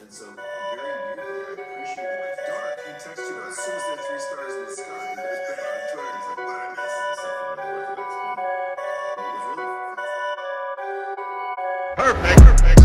And so, very weirdly, I appreciated it. Dark, he texts you as soon as there are 3 stars in the sky. He goes back on Twitter and he's like, what I missed? Something unorthodox. It was really perfect.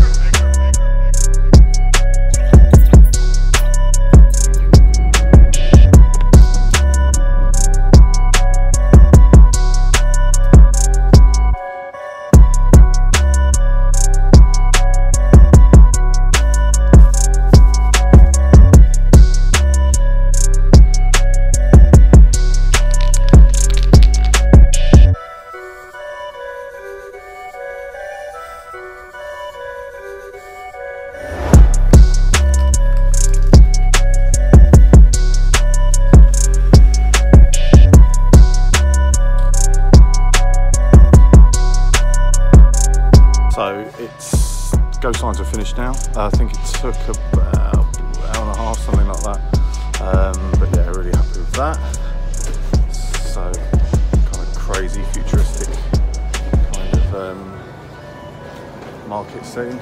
So it's go signs are finished now. I think it took about an hour and a half, something like that. But yeah, really happy with that. So kind of crazy, futuristic kind of market scene.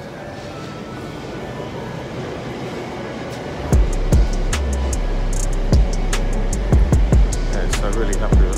Yeah, so really happy with